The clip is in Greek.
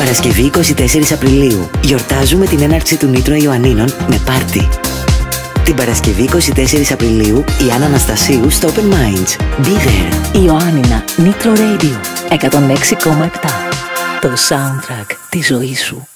Παρασκευή 24 Απριλίου. Γιορτάζουμε την έναρξη του Nitro Ioannίνων με πάρτι. Την Παρασκευή 24 Απριλίου η Αναστασίου στο Open Minds. Be there. Ioannina Nitro Radio 106,7. Το soundtrack της ζωής σου.